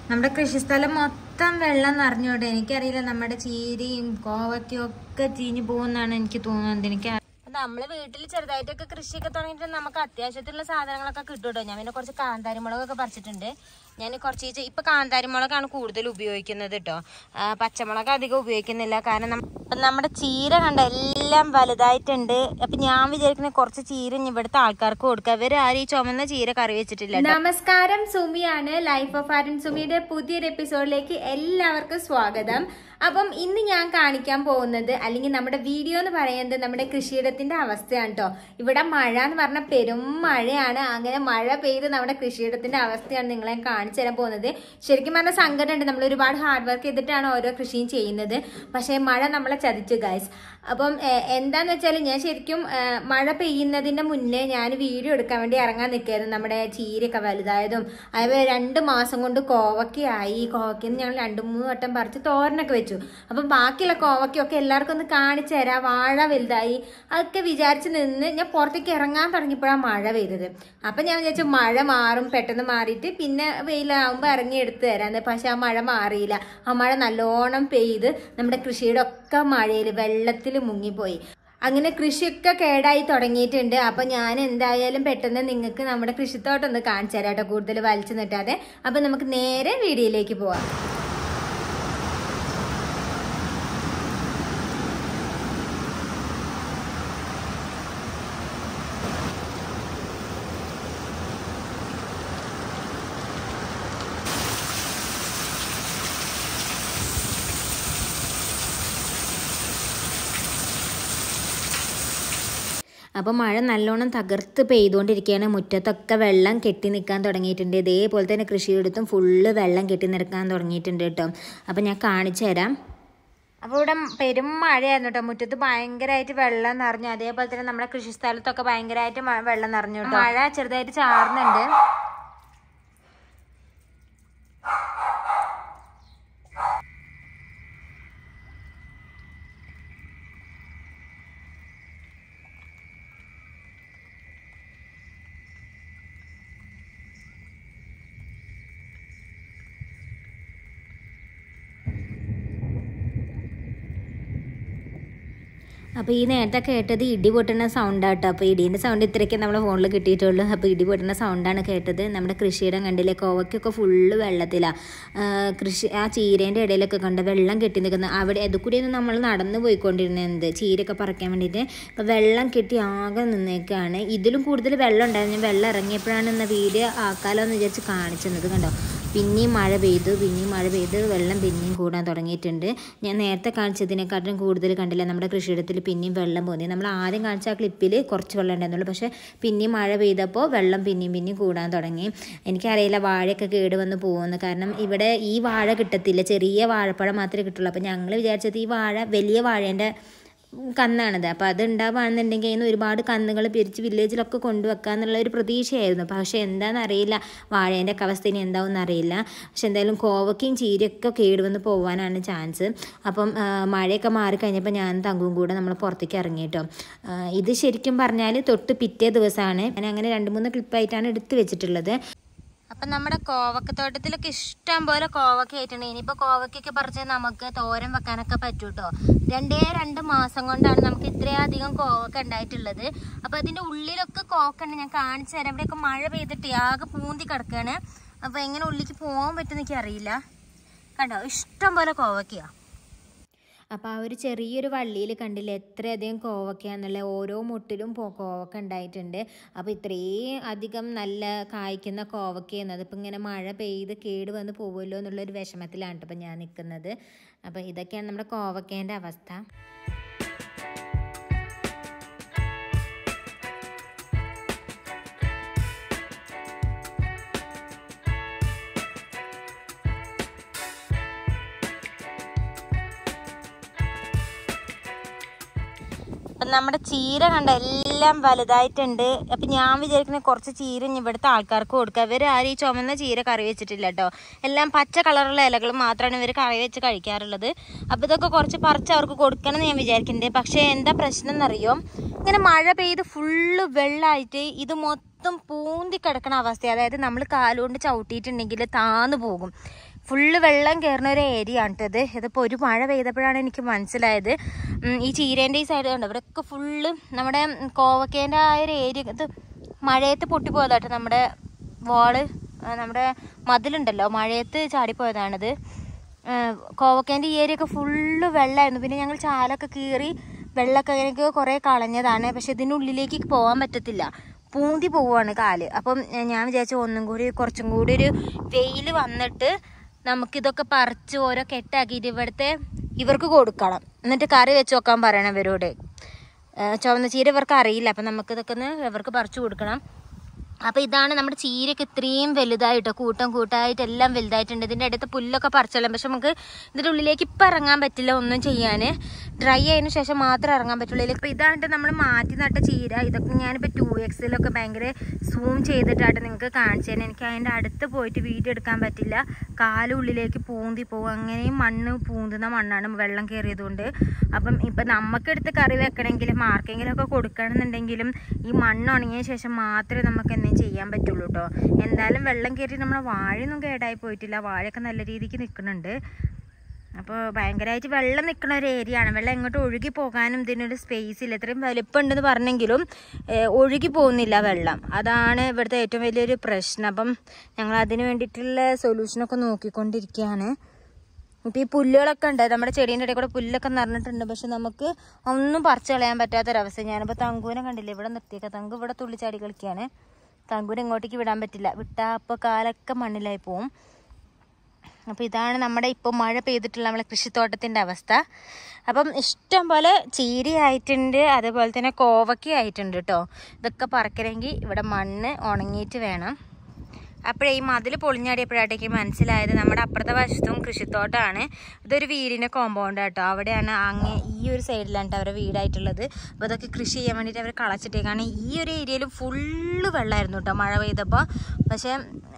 നമ്മുടെ കൃഷിസ്ഥലം മൊത്തം വെള്ളം നിറഞ്ഞോട്ടെ. എനിക്കറിയില്ല, നമ്മുടെ ചീരയും കോവയ്ക്കും ഒക്കെ ചീഞ്ഞു പോകുന്നാണ് എനിക്ക് തോന്നുന്നത്. എനിക്ക് നമ്മള് വീട്ടിൽ ചെറുതായിട്ടൊക്കെ കൃഷിയൊക്കെ തുടങ്ങിയിട്ട് നമുക്ക് അത്യാവശ്യത്തിലുള്ള സാധനങ്ങളൊക്കെ കിട്ടും കേട്ടോ. ഞാൻ പിന്നെ കുറച്ച് കാന്താരിമുളകൊക്കെ പറിച്ചിട്ടുണ്ട്. ഞാൻ കുറച്ച് ഇപ്പൊ കാന്താരിമുളകാണ് കൂടുതൽ ഉപയോഗിക്കുന്നത് കേട്ടോ. പച്ചമുളക് അധികം ഉപയോഗിക്കുന്നില്ല. കാരണം നമ്മുടെ ചീര കണ്ട എല്ലാം വലുതായിട്ടുണ്ട്. അപ്പൊ ഞാൻ വിചാരിക്കുന്ന കുറച്ച് ചീര ഇവിടുത്തെ ആൾക്കാർക്ക് കൊടുക്കുക. ഇവരാരും ഈ ചുമന്ന ചീര കറി വെച്ചിട്ടില്ല. നമസ്കാരം, സുമിയാണ്. ലൈഫ് ഓഫ് ആരൻ സുമിയുടെ പുതിയൊരു എപ്പിസോഡിലേക്ക് എല്ലാവർക്കും സ്വാഗതം. അപ്പം ഇന്ന് ഞാൻ കാണിക്കാൻ പോകുന്നത്, അല്ലെങ്കിൽ നമ്മുടെ വീഡിയോ എന്ന് പറയുന്നത്, നമ്മുടെ കൃഷിയിടത്തിന്റെ അവസ്ഥയാണ് കേട്ടോ. ഇവിടെ മഴ എന്ന് പറഞ്ഞാൽ പെരും മഴയാണ്. അങ്ങനെ മഴ പെയ്ത് നമ്മുടെ കൃഷിയിടത്തിന്റെ അവസ്ഥയാണ് നിങ്ങളെ കാണിച്ചു തരാൻ പോകുന്നത്. ശരിക്കും പറഞ്ഞാൽ സങ്കടമുണ്ട്. നമ്മൾ ഒരുപാട് ഹാർഡ് വർക്ക് ചെയ്തിട്ടാണ് ഓരോ കൃഷിയും ചെയ്യുന്നത്. പക്ഷേ മഴ നമ്മളെ ചതിച്ചു ഗൈസ്. അപ്പം എന്താന്ന് വെച്ചാൽ, ഞാൻ ശരിക്കും മഴ പെയ്യുന്നതിന്റെ മുന്നേ ഞാൻ വീഡിയോ എടുക്കാൻ വേണ്ടി ഇറങ്ങാൻ നിൽക്കായിരുന്നു. നമ്മുടെ ചീരയൊക്കെ വലുതായതും അതുപോലെ 2 മാസം കൊണ്ട് കോവക്കയായി. കോവക്കന്ന് ഞങ്ങൾ 2-3 വട്ടം പറിച്ച് തോരനൊക്കെ വെച്ചു. അപ്പം ബാക്കിയുള്ള കോവക്കൊക്കെ എല്ലാവർക്കും ഒന്ന് കാണിച്ചു തരാം. വാഴ വലുതായി അതൊക്കെ വിചാരിച്ച് നിന്ന് ഞാൻ പുറത്തേക്ക് ഇറങ്ങാൻ തുടങ്ങിയപ്പോഴാണ് മഴ പെയ്തത്. അപ്പം ഞാൻ വിചാരിച്ചു മഴ മാറും, പെട്ടെന്ന് മാറിയിട്ട് പിന്നെ വെയിലാകുമ്പോൾ ഇറങ്ങി എടുത്തു തരാന്ന്. പക്ഷെ ആ മഴ മാറിയില്ല. ആ മഴ നല്ലോണം പെയ്ത് നമ്മുടെ കൃഷിയുടെ ഒക്കെ മഴയിൽ വെള്ളത്തിൽ മുങ്ങിപ്പോയി. അങ്ങനെ കൃഷിയൊക്കെ കേടായി തുടങ്ങിയിട്ടുണ്ട്. അപ്പൊ ഞാൻ എന്തായാലും പെട്ടെന്ന് നിങ്ങൾക്ക് നമ്മുടെ കൃഷിത്തോട്ടൊന്ന് കാണിച്ചു തരാം കേട്ടോ, കൂടുതൽ വലിച്ചു നിട്ടാതെ. അപ്പൊ നമുക്ക് നേരെ വീഡിയോയിലേക്ക് പോവാം. അപ്പോൾ മഴ നല്ലോണം തകർത്ത് പെയ്തുകൊണ്ടിരിക്കുകയാണ്. മുറ്റത്തൊക്കെ വെള്ളം കെട്ടി നിൽക്കാൻ തുടങ്ങിയിട്ടുണ്ട്. ഇതേപോലെ തന്നെ കൃഷിയിടത്തും ഫുള്ള് വെള്ളം കെട്ടി നിൽക്കാൻ തുടങ്ങിയിട്ടുണ്ട് കേട്ടോ. അപ്പോൾ ഞാൻ കാണിച്ചു തരാം. അപ്പോൾ ഇവിടെ പെരും മഴയായിരുന്നു കേട്ടോ. മുറ്റത്ത് ഭയങ്കരമായിട്ട് വെള്ളം നിറഞ്ഞു. അതേപോലെ തന്നെ നമ്മുടെ കൃഷിസ്ഥലത്തൊക്കെ ഭയങ്കരമായിട്ട് വെള്ളം നിറഞ്ഞു കേട്ടോ. മഴ ചെറുതായിട്ട് ചാറുന്നുണ്ട്. അപ്പോൾ ഈ നേരത്തെ കേട്ടത് ഇടി പൊട്ടുന്ന സൗണ്ടാട്ടോ. അപ്പോൾ ഇടീൻ്റെ സൗണ്ട് ഇത്രയൊക്കെ നമ്മളെ ഫോണിൽ കിട്ടിയിട്ടുള്ളൂ. അപ്പോൾ ഇടി പൊട്ടുന്ന സൗണ്ടാണ് കേട്ടത്. നമ്മുടെ കൃഷിയിടം കണ്ടില്ലേ, കോവയ്ക്കൊക്കെ ഫുള്ള് വെള്ളത്തിലാണ്. ആ ചീരേൻ്റെ ഇടയിലൊക്കെ കണ്ട് വെള്ളം കെട്ടി നിൽക്കുന്നത്. അവിടെ അതുകൂടിയൊന്നും നമ്മൾ നടന്നു പോയിക്കൊണ്ടിരുന്നത് ചീരയൊക്കെ പറിക്കാൻ വേണ്ടിയിട്ട്. അപ്പോൾ വെള്ളം കെട്ടി ആകെ നിന്നേക്കാണ്. ഇതിലും കൂടുതൽ വെള്ളം ഉണ്ടായിരുന്നു. വെള്ളം ഇറങ്ങിയപ്പോഴാണ് ഇന്ന് വീഡിയോ ആക്കാലോ എന്ന് വിചാരിച്ച് കാണിച്ചത്. കണ്ടോ, പിന്നെയും മഴ പെയ്തു വെള്ളം പിന്നെയും കൂടാൻ തുടങ്ങിയിട്ടുണ്ട്. ഞാൻ നേരത്തെ കാണിച്ചതിനെക്കാട്ടും കൂടുതൽ കണ്ടില്ല, നമ്മുടെ കൃഷിയിടത്തിൽ പിന്നെയും വെള്ളം പോന്നി. നമ്മൾ ആദ്യം കാണിച്ച ആ ക്ലിപ്പിൽ കുറച്ച് വെള്ളം ഉണ്ടായിരുന്നുള്ളൂ. പക്ഷേ പിന്നെയും മഴ പെയ്തപ്പോൾ വെള്ളം പിന്നെയും കൂടാൻ തുടങ്ങി. എനിക്കറിയില്ല വാഴയൊക്കെ കേടുവന്ന് പോകുന്നു. കാരണം ഇവിടെ ഈ വാഴ കിട്ടത്തില്ല, ചെറിയ വാഴപ്പഴം മാത്രമേ കിട്ടുള്ളൂ. അപ്പോൾ ഞങ്ങൾ വിചാരിച്ചത് ഈ വാഴ വലിയ വാഴേൻ്റെ കന്നാണത്. അപ്പോൾ അത് ഉണ്ടാവുകയാണെന്നുണ്ടെങ്കിൽ അതിന് ഒരുപാട് കന്നുകൾ പിരിച്ച് വില്ലേജിലൊക്കെ കൊണ്ടുവെക്കുക എന്നുള്ള ഒരു പ്രതീക്ഷയായിരുന്നു. പക്ഷേ എന്താണെന്നറിയില്ല, വാഴേൻ്റെ ഒക്കെ അവസ്ഥ ഇനി എന്താവും എന്നറിയില്ല. പക്ഷെ എന്തായാലും കോവക്കയും ചീരയൊക്കെ കേടുവന്ന് പോകാനാണ് ചാൻസ്. അപ്പം മഴയൊക്കെ മാറിക്കഴിഞ്ഞപ്പോൾ ഞാൻ തങ്കും കൂടെ നമ്മൾ പുറത്തേക്ക് ഇറങ്ങി കേട്ടോ. ഇത് ശരിക്കും പറഞ്ഞാൽ തൊട്ട് പിറ്റേ ദിവസമാണ്. ഞാൻ അങ്ങനെ 2-3 ക്ലിപ്പായിട്ടാണ് എടുത്ത് വെച്ചിട്ടുള്ളത്. അപ്പം നമ്മുടെ കോവക്കത്തോട്ടത്തിലൊക്കെ ഇഷ്ടം പോലെ കോവക്ക ആയിട്ടുണ്ട്. ഇനിയിപ്പോൾ കോവക്കൊക്കെ പറിച്ച് നമുക്ക് തോരൻ വെക്കാനൊക്കെ പറ്റും കേട്ടോ. 2 മാസം കൊണ്ടാണ് നമുക്ക് ഇത്രയധികം കോവക്ക ഉണ്ടായിട്ടുള്ളത്. അപ്പോൾ അതിൻ്റെ ഉള്ളിലൊക്കെ കോവക്കുണ്ട്. ഞാൻ കാണിച്ചു തരാം. ഇവിടെയൊക്കെ മഴ പെയ്തിട്ട് ആകെ പൂന്തി കിടക്കുകയാണ്. അപ്പോൾ എങ്ങനെ ഉള്ളിലേക്ക് പോകാൻ പറ്റുമെന്ന് എനിക്കറിയില്ല. കണ്ടോ, ഇഷ്ടം പോലെ കോവക്കയാണ്. അപ്പോൾ ആ ഒരു ചെറിയൊരു വള്ളിയിൽ കണ്ടില്ല എത്രയധികം കോവക്കയാണെന്നുള്ള. ഓരോ മുട്ടിലും കോവക്ക ഉണ്ടായിട്ടുണ്ട്. അപ്പോൾ ഇത്രയും അധികം നല്ല കായ്ക്കുന്ന കോവക്കയാണ്. അതിപ്പോൾ ഇങ്ങനെ മഴ പെയ്ത് കേട് വന്ന് പോകുമല്ലോ എന്നുള്ളൊരു വിഷമത്തിലാണ് ഇപ്പോൾ ഞാൻ നിൽക്കുന്നത്. അപ്പോൾ ഇതൊക്കെയാണ് നമ്മുടെ കോവക്കേൻ്റെ അവസ്ഥ. അപ്പം നമ്മുടെ ചീര കണ്ട എല്ലാം വലുതായിട്ടുണ്ട്. അപ്പം ഞാൻ വിചാരിക്കുന്ന കുറച്ച് ചീര ഇവിടുത്തെ ആൾക്കാർക്ക് കൊടുക്കുക. ഇവരാരും ഈ ചുമന്ന ചീര കറി വെച്ചിട്ടില്ല കേട്ടോ. എല്ലാം പച്ച കളറുള്ള ഇലകൾ മാത്രമാണ് ഇവർ കറി വെച്ച് കഴിക്കാറുള്ളത്. അപ്പോൾ ഇതൊക്കെ കുറച്ച് പറിച്ച് അവർക്ക് കൊടുക്കണം എന്ന് ഞാൻ വിചാരിക്കുന്നുണ്ട്. പക്ഷേ എന്താ പ്രശ്നം എന്നറിയോ, ഇങ്ങനെ മഴ പെയ്ത് ഫുള്ള് വെള്ളമായിട്ട് ഇത് മൊത്തം മൊത്തം പൂന്തി കിടക്കണ അവസ്ഥ. അതായത് നമ്മൾ കാലുകൊണ്ട് ചവിട്ടിയിട്ടുണ്ടെങ്കിൽ താന്നു പോകും. ഫുള്ള് വെള്ളം കയറുന്ന ഒരു ഏരിയ ആണ് ഇത്. ഇതിപ്പോൾ ഒരു മഴ പെയ്തപ്പോഴാണ് എനിക്ക് മനസ്സിലായത്. ഈ ചീരേൻ്റെ ഈ സൈഡ് കണ്ടോ, ഇവിടെയൊക്കെ ഫുള്ള് നമ്മുടെ കോവക്കേൻ്റെ ആ ഒരു ഏരിയ ഇത് മഴയത്ത് പൊട്ടിപ്പോയതാട്ടോ. നമ്മുടെ വാള്, നമ്മുടെ മതിലുണ്ടല്ലോ, മഴയത്ത് ചാടിപ്പോയതാണിത്. കോവക്കേൻ്റെ ഈ ഏരിയ ഒക്കെ ഫുള്ള് വെള്ളമായിരുന്നു. പിന്നെ ഞങ്ങൾ ചാലൊക്കെ കീറി വെള്ളമൊക്കെ എനിക്ക് കുറേ കളഞ്ഞതാണ്. പക്ഷെ ഇതിനുള്ളിലേക്ക് പോകാൻ പറ്റത്തില്ല, പൂന്തി പോവുകയാണ് കാല്. അപ്പം ഞാൻ വിചാരിച്ചു ഒന്നും കൂടി കുറച്ചും കൂടി ഒരു വെയിൽ വന്നിട്ട് നമുക്കിതൊക്കെ പറിച്ച് ഓരോ കെട്ടാക്കിയിട്ട് ഇവർക്ക് കൊടുക്കണം. എന്നിട്ട് കറി വെച്ച് നോക്കാൻ പറയണം ഇവരോട്. ചുവന്ന ചീര ഇവർക്ക് അറിയില്ല. അപ്പം നമുക്കിതൊക്കെ ഒന്ന് ഇവർക്ക് പറിച്ചു കൊടുക്കണം. അപ്പോൾ ഇതാണ് നമ്മുടെ ചീരയൊക്കെ ഇത്രയും വലുതായിട്ടോ, കൂട്ടായിട്ട് എല്ലാം വലുതായിട്ടുണ്ട്. ഇതിൻ്റെ അടുത്ത് പുല്ലൊക്കെ പറിച്ചോളാം. പക്ഷെ നമുക്ക് ഇതിൻ്റെ ഉള്ളിലേക്ക് ഇപ്പം ഇറങ്ങാൻ പറ്റില്ല ഒന്നും ചെയ്യാൻ. ഡ്രൈ ആയതിനു ശേഷം മാത്രമേ ഇറങ്ങാൻ പറ്റുള്ളൂ. ഇപ്പോൾ ഇതാണ്ട് നമ്മൾ മാറ്റി നട്ട ചീര. ഇതൊക്കെ ഞാനിപ്പോൾ 2x ഭയങ്കര സൂം ചെയ്തിട്ടായിട്ട് നിങ്ങൾക്ക് കാണിച്ചു തരാം. എനിക്ക് അതിൻ്റെ അടുത്ത് പോയിട്ട് വീഡിയോ എടുക്കാൻ പറ്റില്ല. കാലുള്ളിലേക്ക് പൂന്തി പോകും. അങ്ങനെയും മണ്ണ് പൂന്തുന്ന മണ്ണാണ് വെള്ളം കയറിയതുകൊണ്ട്. അപ്പം ഇപ്പം നമുക്കെടുത്ത് കറി വെക്കണമെങ്കിലും ആർക്കെങ്കിലും ഒക്കെ കൊടുക്കണമെന്നുണ്ടെങ്കിലും ഈ മണ്ണ് ഉണങ്ങിയ ശേഷം മാത്രമേ നമുക്ക് എന്തെങ്കിലും ചെയ്യാൻ പറ്റുള്ളൂ കേട്ടോ. എന്തായാലും വെള്ളം കയറി നമ്മുടെ വാഴയൊന്നും കേടായി പോയിട്ടില്ല. വാഴയൊക്കെ നല്ല രീതിക്ക് നിൽക്കുന്നുണ്ട്. അപ്പോൾ ഭയങ്കരമായിട്ട് വെള്ളം നിൽക്കുന്ന ഒരു ഏരിയ ആണ്. വെള്ളം എങ്ങോട്ട് ഒഴുകി പോകാനും ഇതിനൊരു സ്പേസ് ഇല്ല. ഇത്രയും വലിപ്പമുണ്ടെന്ന് പറഞ്ഞെങ്കിലും ഒഴുകി പോകുന്നില്ല വെള്ളം. അതാണ് ഇവിടുത്തെ ഏറ്റവും വലിയൊരു പ്രശ്നം. അപ്പം ഞങ്ങൾ അതിന് വേണ്ടിയിട്ടുള്ള സൊല്യൂഷനൊക്കെ നോക്കിക്കൊണ്ടിരിക്കുകയാണ്. ഇപ്പോൾ ഈ പുല്ലുകളൊക്കെ ഉണ്ട്, നമ്മുടെ ചെടീൻ്റെ ഇടയിൽ കൂടെ പുല്ലൊക്കെ നിറഞ്ഞിട്ടുണ്ട്. പക്ഷെ നമുക്ക് ഒന്നും പറിച്ച് കളയാൻ പറ്റാത്തൊരവസ്ഥ. ഞാനിപ്പോൾ തങ്കൂനെ കണ്ടില്ലേ, ഇവിടെ നിർത്തിയേക്കാം. തങ്കു ഇവിടെ തുള്ളിച്ചാടി കളിക്കുകയാണ്. തങ്കൂനെ ഇങ്ങോട്ടേക്ക് വിടാൻ പറ്റില്ല, വിട്ടാൽ അപ്പോൾ കാലൊക്കെ മണ്ണിലായി പോവും. അപ്പോൾ ഇതാണ് നമ്മുടെ ഇപ്പോൾ മഴ പെയ്തിട്ടുള്ള നമ്മളെ കൃഷിത്തോട്ടത്തിൻ്റെ അവസ്ഥ. അപ്പം ഇഷ്ടം പോലെ ചീര ആയിട്ടുണ്ട്, അതുപോലെ തന്നെ കോവക്ക ആയിട്ടുണ്ട് കേട്ടോ. ഇതൊക്കെ പറിക്കണമെങ്കിൽ ഇവിടെ മണ്ണ് ഉണങ്ങിയിട്ട് വേണം. അപ്പോഴേ ഈ മതിൽ പൊളിഞ്ഞാടിയപ്പോഴാട്ടേക്ക് മനസ്സിലായത് നമ്മുടെ അപ്പുറത്തെ വശത്തും കൃഷിത്തോട്ടമാണ്. ഇതൊരു വീടിൻ്റെ കോമ്പൗണ്ട് കേട്ടോ. അവിടെയാണ് ഈ ഒരു സൈഡിലാണ് അവരുടെ വീടായിട്ടുള്ളത്. അപ്പോൾ അതൊക്കെ കൃഷി ചെയ്യാൻ വേണ്ടിയിട്ട് അവർ കളച്ചിട്ടേക്കാണ്. ഈ ഒരു ഏരിയയിൽ ഫുള്ള് വെള്ളമായിരുന്നു കേട്ടോ മഴ പെയ്തപ്പോൾ. പക്ഷേ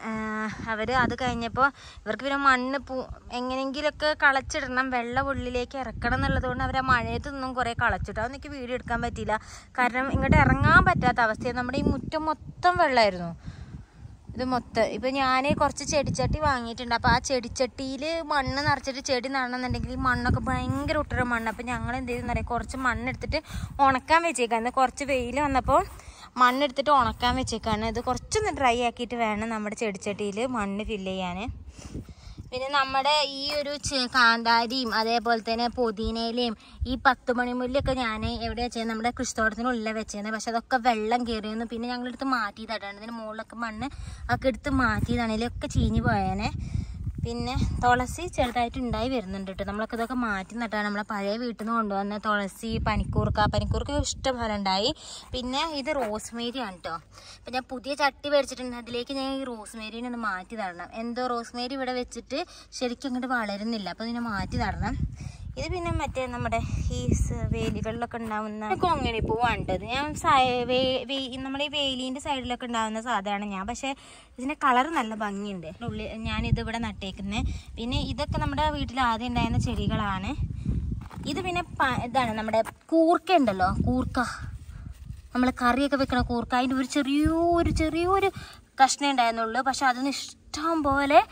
അവർ അത് കഴിഞ്ഞപ്പോൾ ഇവർക്ക് പിന്നെ മണ്ണ് എങ്ങനെയെങ്കിലുമൊക്കെ കളച്ചിടണം, വെള്ളം ഉള്ളിലേക്ക് ഇറക്കണം എന്നുള്ളതുകൊണ്ട് അവർ ആ മഴയത്തൊന്നും കുറേ കളച്ചിട്ടു. അതൊന്നും എനിക്ക് വീഡിയോ എടുക്കാൻ പറ്റിയില്ല, കാരണം ഇങ്ങോട്ട് ഇറങ്ങാൻ പറ്റാത്ത അവസ്ഥയാണ്. നമ്മുടെ ഈ മുറ്റം മൊത്തം വെള്ളമായിരുന്നു. ഇത് മൊത്തം ഇപ്പം ഞാൻ കുറച്ച് ചെടിച്ചട്ടി വാങ്ങിയിട്ടുണ്ട്. അപ്പോൾ ആ ചെടിച്ചട്ടിയിൽ മണ്ണ് നിറച്ചിട്ട് ചെടി നടണമെന്നുണ്ടെങ്കിൽ ഈ മണ്ണൊക്കെ ഭയങ്കര ഉട്ടര മണ്ണ്. അപ്പോൾ ഞങ്ങൾ എന്ത് ചെയ്തെന്ന് പറയാം, കുറച്ച് മണ്ണെടുത്തിട്ട് ഉണക്കാൻ വെച്ചേക്കാണ്. കുറച്ച് വെയിൽ വന്നപ്പോൾ മണ്ണെടുത്തിട്ട് ഉണക്കാൻ വെച്ചേക്കാണ്. ഇത് കുറച്ചൊന്ന് ഡ്രൈ ആക്കിയിട്ട് വേണം നമ്മുടെ ചെടിച്ചട്ടിയിൽ മണ്ണ് ഫില്ല് ചെയ്യാൻ. പിന്നെ നമ്മുടെ ഈ ഒരു കാന്താരിയും അതേപോലെ തന്നെ പുതിനയിലയും ഈ 10 മണിമുല്ലയൊക്കെ ഞാൻ എവിടെയാ ചെയ്യുന്നത്, നമ്മുടെ കൃഷിത്തോട്ടത്തിനുള്ളിൽ വെച്ചിരുന്നത്. പക്ഷെ അതൊക്കെ വെള്ളം കയറിയിരുന്നു. പിന്നെ ഞങ്ങളെടുത്ത് മാറ്റിയതായിട്ടാണ്. ഇതിന് മുകളിലൊക്കെ മണ്ണ് ഒക്കെ എടുത്ത് മാറ്റിയതാണ്. ഇതിലൊക്കെ ചീഞ്ഞ് പോയേനെ. പിന്നെ തുളസി ചെറുതായിട്ട് ഉണ്ടായി വരുന്നുണ്ട് കേട്ടോ. നമ്മളൊക്കെ ഇതൊക്കെ മാറ്റി നട്ടാണ്. നമ്മളെ പഴയ വീട്ടിൽ നിന്ന് കൊണ്ടുവന്ന തുളസി, പനിക്കൂർക്ക ഇഷ്ടം പോലെ ഉണ്ടായി. പിന്നെ ഇത് റോസ്മേരി ആണ് കേട്ടോ. അപ്പം ഞാൻ പുതിയ ചട്ടി മേടിച്ചിട്ടുണ്ട്. അതിലേക്ക് ഞാൻ ഈ റോസ്മേരിനെ ഒന്ന് മാറ്റി നടണം. എന്തോ റോസ്മേരി ഇവിടെ വെച്ചിട്ട് ശരിക്കും അങ്ങോട്ട് വളരുന്നില്ല. അപ്പോൾ ഇതിനെ മാറ്റി നടണം. ഇത് പിന്നെ മറ്റേ നമ്മുടെ ഈ വേലികളിലൊക്കെ ഉണ്ടാവുന്ന കൊങ്ങണി പൂവാണ് കേട്ടോ. ഞാൻ നമ്മുടെ ഈ വേലീൻ്റെ സൈഡിലൊക്കെ ഉണ്ടാകുന്ന സാധനമാണ് ഞാൻ. പക്ഷേ ഇതിൻ്റെ കളർ നല്ല ഭംഗിയുണ്ട്. ഞാനിത് ഇവിടെ നട്ടേക്കുന്നത്. പിന്നെ ഇതൊക്കെ നമ്മുടെ വീട്ടിൽ ആദ്യം ഉണ്ടായിരുന്ന ചെടികളാണ്. ഇത് പിന്നെ ഇതാണ് നമ്മുടെ കൂർക്ക ഉണ്ടല്ലോ, കൂർക്ക, നമ്മൾ കറിയൊക്കെ വെക്കണ കൂർക്ക. അതിൻ്റെ ഒരു ചെറിയൊരു കഷ്ണം ഉണ്ടായിരുന്നുള്ളൂ. പക്ഷെ അതിന് ഇഷ്ടം പോലെ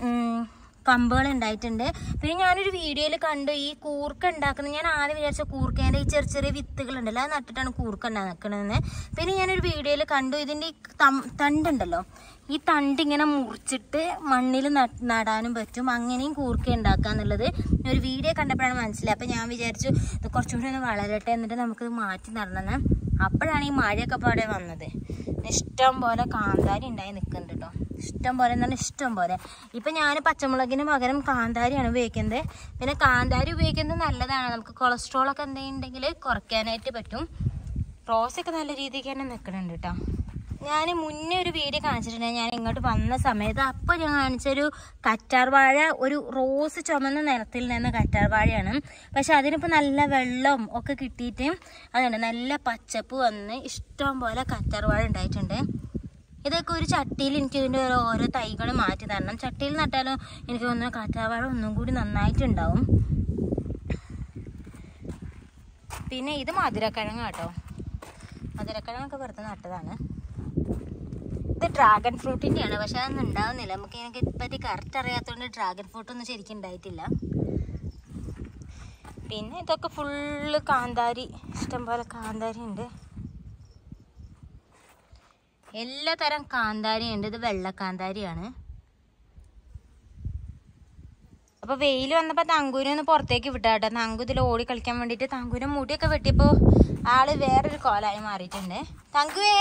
കമ്പുകൾ ഉണ്ടായിട്ടുണ്ട്. പിന്നെ ഞാനൊരു വീഡിയോയിൽ കണ്ടു ഈ കൂർക്ക ഉണ്ടാക്കുന്നത്. ഞാൻ ആദ്യം വിചാരിച്ച കൂർക്കേൻ്റെ ഈ ചെറിയ വിത്തുകളുണ്ടല്ലോ അത് നട്ടിട്ടാണ് കൂർക്ക ഉണ്ടാക്കണമെന്ന്. പിന്നെ ഞാനൊരു വീഡിയോയിൽ കണ്ടു ഇതിൻ്റെ ഈ തണ്ടുണ്ടല്ലോ, ഈ തണ്ട് ഇങ്ങനെ മുറിച്ചിട്ട് മണ്ണിൽ നടാനും പറ്റും, അങ്ങനെയും കൂർക്ക ഉണ്ടാക്കുക എന്നുള്ളത് ഒരു വീഡിയോ കണ്ടപ്പോഴാണ് മനസ്സിലായത്. അപ്പോൾ ഞാൻ വിചാരിച്ചു ഇത് കുറച്ചുകൂടി ഒന്ന് വളരട്ടെ, എന്നിട്ട് നമുക്കിത് മാറ്റി നടണമെന്ന്. അപ്പോഴാണ് ഈ മഴയൊക്കെ പാടെ വന്നത്. ഇഷ്ടം പോലെ കാന്താരി ഉണ്ടായി നിൽക്കുന്നുണ്ട് കേട്ടോ. ഇഷ്ടം പോലെ എന്ന് പറഞ്ഞാൽ ഇഷ്ടം പോലെ. ഇപ്പം ഞാൻ പച്ചമുളകിന് പകരം കാന്താരിയാണ് ഉപയോഗിക്കുന്നത്. പിന്നെ കാന്താരി ഉപയോഗിക്കുന്നത് നല്ലതാണ്, നമുക്ക് കൊളസ്ട്രോളൊക്കെ എന്തെങ്കിലും ഉണ്ടെങ്കിൽ കുറയ്ക്കാനായിട്ട് പറ്റും. റോസൊക്കെ നല്ല രീതിക്ക് തന്നെ നിൽക്കുന്നുണ്ട് കേട്ടോ. ഞാൻ മുന്നേ ഒരു വീഡിയോ കാണിച്ചിട്ടുണ്ടെങ്കിൽ ഞാൻ ഇങ്ങോട്ട് വന്ന സമയത്ത് അപ്പോൾ ഞാൻ കാണിച്ചൊരു കറ്റാർ വാഴ, ഒരു റോസ് ചുമന്ന നിറത്തിൽ നിന്ന് കറ്റാർ വാഴയാണ്. പക്ഷെ അതിനിപ്പോൾ നല്ല വെള്ളം ഒക്കെ കിട്ടിയിട്ട് അതുകൊണ്ട് നല്ല പച്ചപ്പ് വന്ന് ഇഷ്ടം പോലെ കറ്റാർ വാഴ ഉണ്ടായിട്ടുണ്ട്. ഇതൊക്കെ ഒരു ചട്ടിയിൽ എനിക്ക് ഇതിൻ്റെ ഓരോ തൈകൾ മാറ്റി തരണം. ചട്ടിയിൽ നട്ടാലും എനിക്ക് തോന്നുന്നു കറ്റാർ വാഴ ഒന്നും കൂടി നന്നായിട്ടുണ്ടാവും. പിന്നെ ഇത് മധുരക്കിഴങ്ങ് കേട്ടോ. മധുരക്കിഴങ്ങൊക്കെ വെറുതെ നട്ടതാണ്. ഇത് ഡ്രാഗൺ ഫ്രൂട്ടിൻ്റെയാണ്, പക്ഷെ അതൊന്നും ഉണ്ടാവുന്നില്ല. നമുക്ക് എനിക്ക് പറ്റി കറക്റ്റ് അറിയാത്തതുകൊണ്ട് ഡ്രാഗൺ ഫ്രൂട്ടൊന്നും ശരിക്കും ഉണ്ടായിട്ടില്ല. പിന്നെ ഇതൊക്കെ ഫുള്ള് കാന്താരി, ഇഷ്ടംപോലെ കാന്താരി ഉണ്ട്, എല്ലാ തരം കാന്താരി ഉണ്ട്. ഇത് വെള്ളക്കാന്താരിയാണ്. അപ്പോൾ വെയിൽ വന്നപ്പോൾ തങ്കൂനെ ഒന്ന് പുറത്തേക്ക് വിട്ടാട്ടോ. തങ്കു ഇതിൽ ഓടി കളിക്കാൻ വേണ്ടിയിട്ട് തങ്കൂനെ മുടിയൊക്കെ വെട്ടിയപ്പോൾ ആള് വേറൊരു കോലായി മാറിയിട്ടുണ്ട്. തങ്കുവേ,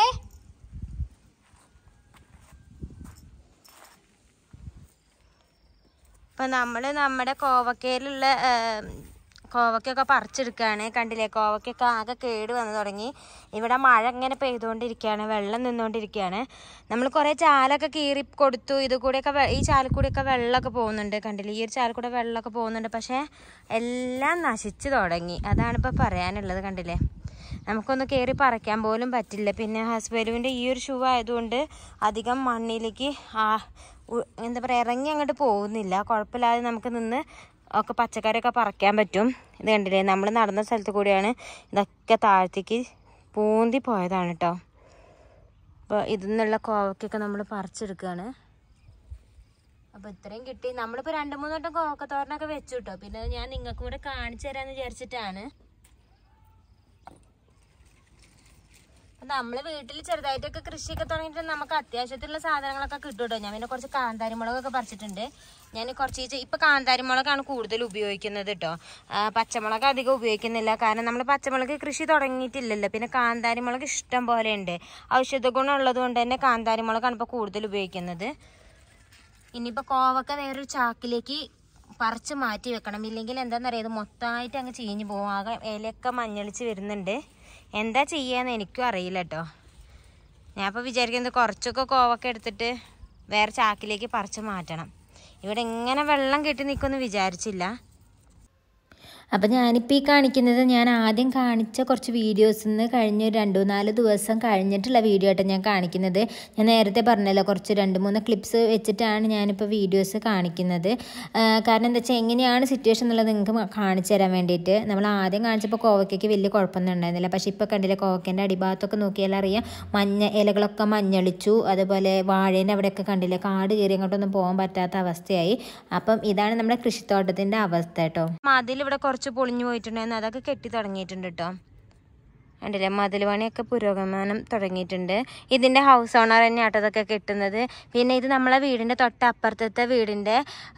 അപ്പം നമ്മൾ നമ്മുടെ കോവക്കയിലുള്ള കോവക്കൊക്കെ പറിച്ചെടുക്കുകയാണ്. കണ്ടില്ലേ, കോവക്കൊക്കെ ആകെ കേട് വന്ന് തുടങ്ങി. ഇവിടെ മഴ ഇങ്ങനെ പെയ്തുകൊണ്ടിരിക്കുകയാണ്, വെള്ളം നിന്നുകൊണ്ടിരിക്കുകയാണ്. നമ്മൾ കുറേ ചാലൊക്കെ കീറി കൊടുത്തു. ഇത് കൂടെയൊക്കെ ഈ ചാലിൽ കൂടെയൊക്കെ വെള്ളമൊക്കെ പോകുന്നുണ്ട്. കണ്ടില്ലേ, ഈ ഒരു ചാലിൽ കൂടെ വെള്ളമൊക്കെ പോകുന്നുണ്ട്. പക്ഷേ എല്ലാം നശിച്ചു തുടങ്ങി. അതാണിപ്പോൾ പറയാനുള്ളത്. കണ്ടില്ലേ, നമുക്കൊന്ന് കയറി പറിക്കാൻ പോലും പറ്റില്ല. പിന്നെ ഹസ്ബൻഡിൻ്റെ ഈ ഒരു ഷൂ ആയതുകൊണ്ട് അധികം മണ്ണിലേക്ക് എന്താ പറയുക ഇറങ്ങി അങ്ങോട്ട് പോകുന്നില്ല. കുഴപ്പമില്ലാതെ നമുക്ക് നിന്ന് ഒക്കെ പച്ചക്കറിയൊക്കെ പറിക്കാൻ പറ്റും. ഇത് കണ്ടില്ലേ, നമ്മൾ നടന്ന സ്ഥലത്ത് കൂടിയാണ് ഇതൊക്കെ താഴത്തേക്ക് പൂന്തി പോയതാണ് കേട്ടോ. അപ്പോൾ ഇതിൽ നിന്നുള്ള കോവക്കൊക്കെ നമ്മൾ പറിച്ചെടുക്കുകയാണ്. അപ്പോൾ ഇത്രയും കിട്ടി. നമ്മളിപ്പോൾ 2-3 വട്ടം കോവക്കത്തോരനൊക്കെ വെച്ചു കേട്ടോ. പിന്നെ ഞാൻ നിങ്ങൾക്ക് കൂടെ കാണിച്ചു തരാമെന്ന് വിചാരിച്ചിട്ടാണ്. നമ്മൾ വീട്ടിൽ ചെറുതായിട്ടൊക്കെ കൃഷിയൊക്കെ തുടങ്ങിയിട്ട് നമുക്ക് അത്യാവശ്യത്തിലുള്ള സാധനങ്ങളൊക്കെ കിട്ടും കേട്ടോ. ഞാൻ പിന്നെ കുറച്ച് കാന്താരി മുളകൊക്കെ പറിച്ചിട്ടുണ്ട്. ഞാൻ കുറച്ച് ഇപ്പോൾ കാന്താരി മുളകാണ് കൂടുതൽ ഉപയോഗിക്കുന്നത് കേട്ടോ. പച്ചമുളക് അധികം ഉപയോഗിക്കുന്നില്ല, കാരണം നമ്മൾ പച്ചമുളക് കൃഷി തുടങ്ങിയിട്ടില്ലല്ലോ. പിന്നെ കാന്താരി മുളക് ഇഷ്ടം പോലെ ഉണ്ട്. ഔഷധ ഗുണം ഉള്ളത് കൊണ്ട് തന്നെ കാന്താരി മുളകാണ് ഇപ്പോൾ കൂടുതൽ ഉപയോഗിക്കുന്നത്. ഇനിയിപ്പോൾ കോവക്ക വേറൊരു ചാക്കിലേക്ക് പറിച്ച് മാറ്റി വെക്കണം. ഇല്ലെങ്കിൽ എന്താണെന്നറിയാം, ഇത് മൊത്തമായിട്ട് അങ്ങ് ചീഞ്ഞ് പോകും. ആകെ ഇലയൊക്കെ മഞ്ഞളിച്ച് വരുന്നുണ്ട്. എന്താ ചെയ്യാന്ന് എനിക്കും അറിയില്ല കേട്ടോ. ഞാൻ ഇപ്പോൾ വിചാരിക്കുന്നത് കുറച്ചൊക്കെ കോവക്ക എടുത്തിട്ട് വേറെ ചാക്കിലേക്ക് പറിച്ച് മാറ്റണം. ഇവിടെ ഇങ്ങനെ വെള്ളം കെട്ടി നിൽക്കുമെന്ന് വിചാരിച്ചില്ല. അപ്പം ഞാനിപ്പോൾ ഈ കാണിക്കുന്നത് ഞാൻ ആദ്യം കാണിച്ച കുറച്ച് വീഡിയോസിൽ നിന്ന് കഴിഞ്ഞ് 2-4 ദിവസം കഴിഞ്ഞിട്ടുള്ള വീഡിയോ ആയിട്ട് ഞാൻ കാണിക്കുന്നത്. ഞാൻ നേരത്തെ പറഞ്ഞല്ലോ, കുറച്ച് 2-3 ക്ലിപ്സ് വെച്ചിട്ടാണ് ഞാനിപ്പോൾ വീഡിയോസ് കാണിക്കുന്നത്. കാരണം എന്താ വെച്ചാൽ എങ്ങനെയാണ് സിറ്റുവേഷൻ എന്നുള്ളത് നിങ്ങൾക്ക് കാണിച്ചു തരാൻ വേണ്ടിയിട്ട്. നമ്മൾ ആദ്യം കാണിച്ചപ്പോൾ കോവയ്ക്ക് വലിയ കുഴപ്പമൊന്നും ഉണ്ടായിരുന്നില്ല. പക്ഷേ ഇപ്പോൾ കണ്ടില്ലേ, കോവയ്ക്കേൻ്റെ അടിഭാഗത്തൊക്കെ നോക്കിയാൽ അറിയാം ഇലകളൊക്കെ മഞ്ഞളിച്ചു. അതുപോലെ വാഴേൻ്റെ അവിടെയൊക്കെ കണ്ടില്ലേ, കാട് കയറി അങ്ങോട്ടൊന്നും പോകാൻ പറ്റാത്ത അവസ്ഥയായി. അപ്പം ഇതാണ് നമ്മുടെ കൃഷിത്തോട്ടത്തിൻ്റെ അവസ്ഥ കേട്ടോ. മതിലിവിടെ കുറച്ച് പൊളിഞ്ഞു പോയിട്ടുണ്ടായിരുന്നു, അതൊക്കെ കെട്ടി തുടങ്ങിയിട്ടുണ്ട് കേട്ടോ. കണ്ടില്ലേ, മതിൽ പണിയൊക്കെ പുരോഗമനം തുടങ്ങിയിട്ടുണ്ട്. ഇതിൻ്റെ ഹൗസ് ഓണർ തന്നെയാട്ടോ അതൊക്കെ കെട്ടുന്നത്. പിന്നെ ഇത് നമ്മളെ വീടിൻ്റെ തൊട്ടപ്പുറത്തെ വീടിൻ്റെ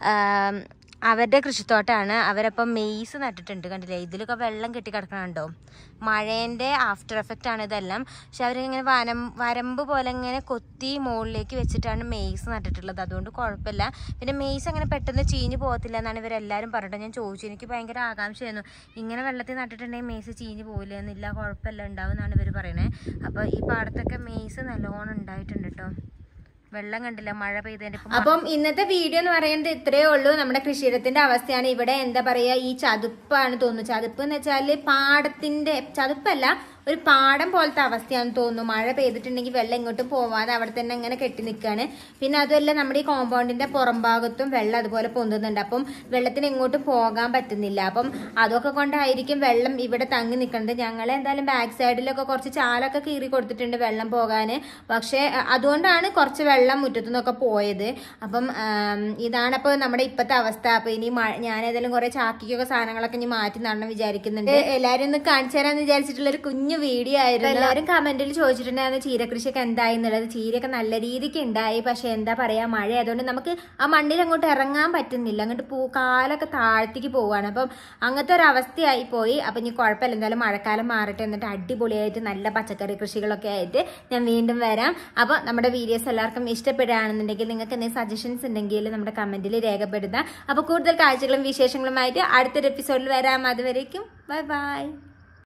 അവരുടെ കൃഷിത്തോട്ടമാണ്. അവരപ്പം മെയ്സ് നട്ടിട്ടുണ്ട്. കണ്ടില്ലേ, ഇതിലൊക്കെ വെള്ളം കെട്ടി കിടക്കണുണ്ടോ. മഴേൻ്റെ ആഫ്റ്റർ എഫക്റ്റ് ആണ് ഇതെല്ലാം. പക്ഷെ അവരിങ്ങനെ വരമ്പ് പോലെ ഇങ്ങനെ കൊത്തി മുകളിലേക്ക് വെച്ചിട്ടാണ് മെയ്സ് നട്ടിട്ടുള്ളത്. അതുകൊണ്ട് കുഴപ്പമില്ല. പിന്നെ മെയ്സ് അങ്ങനെ പെട്ടെന്ന് ചീഞ്ഞ് പോകത്തില്ല എന്നാണ് ഇവരെല്ലാവരും പറഞ്ഞിട്ട്. ഞാൻ ചോദിച്ചു, എനിക്ക് ഭയങ്കര ആകാംക്ഷയായിരുന്നു, ഇങ്ങനെ വെള്ളത്തിൽ നട്ടിട്ടുണ്ടെങ്കിൽ മെയ്സ് ചീഞ്ഞ് പോകില്ല എന്നില്ല, കുഴപ്പമില്ല, ഉണ്ടാവും എന്നാണ് ഇവർ പറയണേ. അപ്പോൾ ഈ പാടത്തൊക്കെ മെയ്സ് നല്ലോണം ഉണ്ടായിട്ടുണ്ട് കേട്ടോ. വെള്ളം കണ്ടില്ല, മഴ പെയ്തതിന്റെ. അപ്പം ഇന്നത്തെ വീഡിയോ എന്ന് പറയുന്നത് ഇത്രയേ ഉള്ളൂ. നമ്മുടെ കൃഷിയിടത്തിന്റെ അവസ്ഥയാണ്. ഇവിടെ എന്താ പറയാ, ഈ ചതുപ്പാണ് തോന്നുന്നു. ചതുപ്പ് എന്ന് വെച്ചാല് പാടത്തിന്റെ ചതുപ്പല്ല, ഒരു പാടം പോലത്തെ അവസ്ഥയാണെന്ന് തോന്നുന്നു. മഴ പെയ്തിട്ടുണ്ടെങ്കിൽ വെള്ളം ഇങ്ങോട്ടും പോവാതെ അവിടെ തന്നെ ഇങ്ങനെ കെട്ടി നിൽക്കുകയാണ്. പിന്നെ അതുമല്ല, നമ്മുടെ ഈ കോമ്പൗണ്ടിന്റെ പുറം ഭാഗത്തും വെള്ളം അതുപോലെ പൊന്തുന്നുണ്ട്. അപ്പം വെള്ളത്തിന് എങ്ങോട്ടും പോകാൻ പറ്റുന്നില്ല. അപ്പം അതൊക്കെ കൊണ്ടായിരിക്കും വെള്ളം ഇവിടെ തങ്ങി നിൽക്കുന്നത്. ഞങ്ങൾ എന്തായാലും ബാക്ക് സൈഡിലൊക്കെ കുറച്ച് ചാലൊക്കെ കീറി കൊടുത്തിട്ടുണ്ട് വെള്ളം പോകാൻ. പക്ഷേ അതുകൊണ്ടാണ് കുറച്ച് വെള്ളം മുറ്റത്തുനിന്നൊക്കെ പോയത്. അപ്പം ഇതാണ് അപ്പോൾ നമ്മുടെ ഇപ്പോഴത്തെ അവസ്ഥ. അപ്പോൾ ഇനി ഞാൻ ഏതായാലും കുറേ ചാക്കിക്കൊക്കെ സാധനങ്ങളൊക്കെ ഇനി മാറ്റി നടണം വിചാരിക്കുന്നുണ്ട്. എല്ലാവരും ഒന്ന് കാണിച്ചു തരാമെന്ന് വിചാരിച്ചിട്ടുള്ളൊരു കുഞ്ഞു വീഡിയോ ആയിരുന്നു. എല്ലാവരും കമന്റിൽ ചോദിച്ചിട്ടുണ്ടായിരുന്നു ചീരകൃഷിയൊക്കെ എന്തായി എന്നുള്ളത്. ചീരയൊക്കെ നല്ല രീതിക്ക് ഉണ്ടായി. പക്ഷെ എന്താ പറയാ, മഴ ആയതുകൊണ്ട് നമുക്ക് ആ മണ്ണിൽ അങ്ങോട്ട് ഇറങ്ങാൻ പറ്റുന്നില്ല. അങ്ങോട്ട് കാലൊക്കെ താഴത്തേക്ക് പോവാണ്. അപ്പം അങ്ങനത്തെ ഒരു അവസ്ഥയായി പോയി. അപ്പം ഇനി കുഴപ്പമില്ല, എന്തായാലും മഴക്കാലം മാറട്ടെ, എന്നിട്ട് അടിപൊളിയായിട്ട് നല്ല പച്ചക്കറി കൃഷികളൊക്കെ ആയിട്ട് ഞാൻ വീണ്ടും വരാം. അപ്പോൾ നമ്മുടെ വീഡിയോസ് എല്ലാവർക്കും ഇഷ്ടപ്പെടുകയാണെന്നുണ്ടെങ്കിൽ നിങ്ങൾക്ക് എന്തെങ്കിലും സജഷൻസ് ഉണ്ടെങ്കിൽ നമ്മുടെ കമന്റിൽ രേഖപ്പെടുത്താം. അപ്പോൾ കൂടുതൽ കാഴ്ചകളും വിശേഷങ്ങളുമായിട്ട് അടുത്തൊരു എപ്പിസോഡിൽ വരാം. അതുവരേക്കും ബൈ ബൈ.